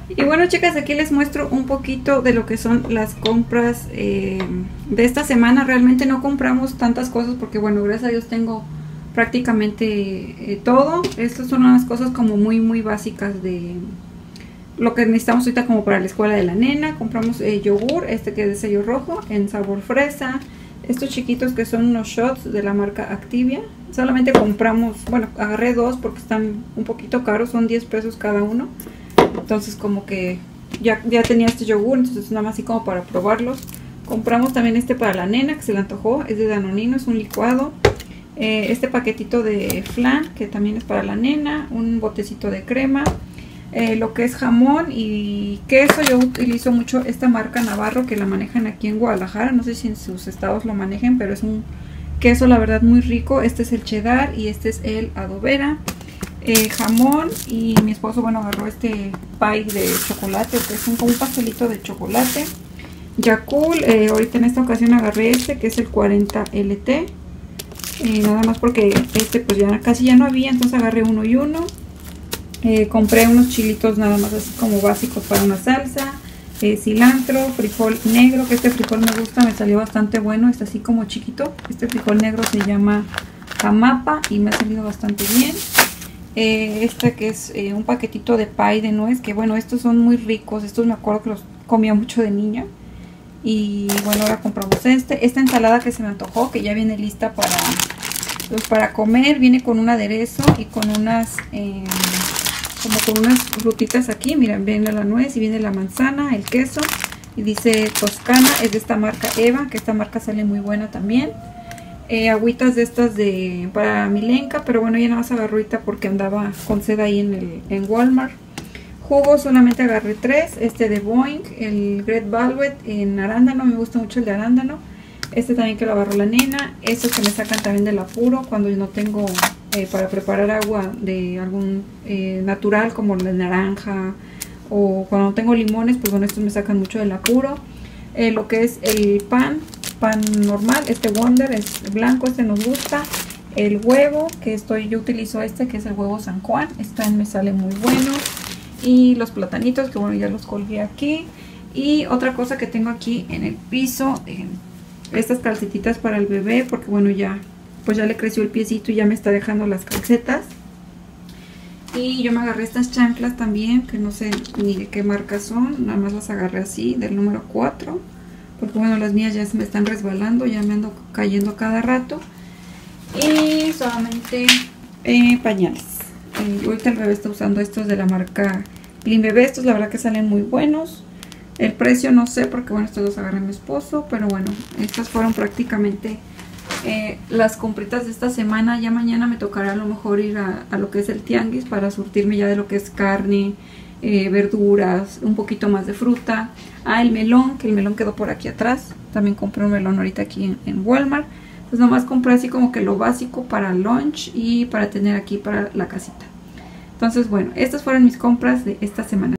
Y bueno, chicas, aquí les muestro un poquito de lo que son las compras de esta semana. Realmente no compramos tantas cosas porque, bueno, gracias a Dios tengo prácticamente todo. Estas son unas cosas como muy básicas de lo que necesitamos ahorita como para la escuela de la nena. Compramos yogur, este que es de sello rojo, en sabor fresa. Estos chiquitos que son unos shots de la marca Activia. Solamente compramos, bueno, agarré dos porque están un poquito caros, son 10 pesos cada uno. Entonces como que ya tenía este yogur, entonces nada más así como para probarlos. Compramos también este para la nena que se le antojó, es de Danonino, es un licuado. Este paquetito de flan que también es para la nena, un botecito de crema. Lo que es jamón y queso, yo utilizo mucho esta marca Navarro que la manejan aquí en Guadalajara. No sé si en sus estados lo manejen, pero es un queso la verdad muy rico. Este es el cheddar y este es el adobera. Jamón, y mi esposo, bueno, agarró este pie de chocolate, que es como un pastelito de chocolate. Yakult, ahorita en esta ocasión agarré este que es el 40 LT, nada más porque este pues ya casi ya no había, entonces agarré uno y uno. Compré unos chilitos nada más así como básicos para una salsa, cilantro, frijol negro, que este frijol me gusta, me salió bastante bueno, es así como chiquito. Este frijol negro se llama jamapa y me ha salido bastante bien. Este que es un paquetito de pie de nuez, que bueno, estos son muy ricos, estos me acuerdo que los comía mucho de niña. Y bueno, ahora compramos esta ensalada que se me antojó, que ya viene lista para comer. Viene con un aderezo y con unas como con unas frutitas aquí. Miren, viene la nuez y viene la manzana, el queso, y dice Toscana, es de esta marca Eva, que esta marca sale muy buena también. Agüitas de estas para Milenka, pero bueno, ya nada más agarré ahorita porque andaba con sed ahí en Walmart. Jugos solamente agarré 3, este de Boing, el Great Velvet en arándano, me gusta mucho el de arándano. Este también que lo agarró la nena. Estos que me sacan también del apuro cuando yo no tengo para preparar agua de algún natural, como la naranja, o cuando no tengo limones, pues bueno, estos me sacan mucho del apuro. Lo que es el pan normal, este Wonder es blanco, este nos gusta. El huevo, que yo utilizo este que es el huevo San Juan, este me sale muy bueno. Y los platanitos, que bueno, ya los colgué aquí. Y otra cosa que tengo aquí en el piso, estas calcetitas para el bebé, porque bueno, pues ya le creció el piecito y ya me está dejando las calcetas. Y yo me agarré estas chanclas también, que no sé ni de qué marca son, nada más las agarré así, del número 4. Porque bueno, las mías ya se me están resbalando, ya me ando cayendo cada rato. Y solamente pañales. Ahorita el bebé está usando estos de la marca Clean Bebé. Estos la verdad que salen muy buenos. El precio no sé porque bueno, estos los agarré a mi esposo. Pero bueno, estas fueron prácticamente las compritas de esta semana. Ya mañana me tocará a lo mejor ir a lo que es el tianguis para surtirme ya de lo que es carne, verduras, un poquito más de fruta. El melón, que el melón quedó por aquí atrás. También compré un melón ahorita aquí en Walmart. Pues nomás compré así como que lo básico para lunch y para tener aquí para la casita. Entonces bueno, estas fueron mis compras de esta semana.